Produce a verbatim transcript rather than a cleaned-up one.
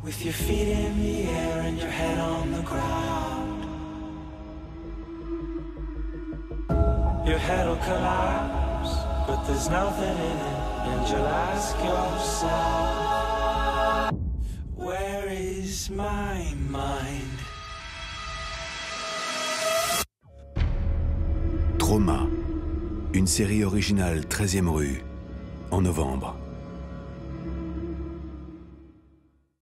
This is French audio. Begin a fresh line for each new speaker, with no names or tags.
With your feet in the air and your head on the ground, your head'll collapse, but there's nothing in it, and you'll ask yourself, where is my mind?
Trauma, une série originale treizième rue, en novembre.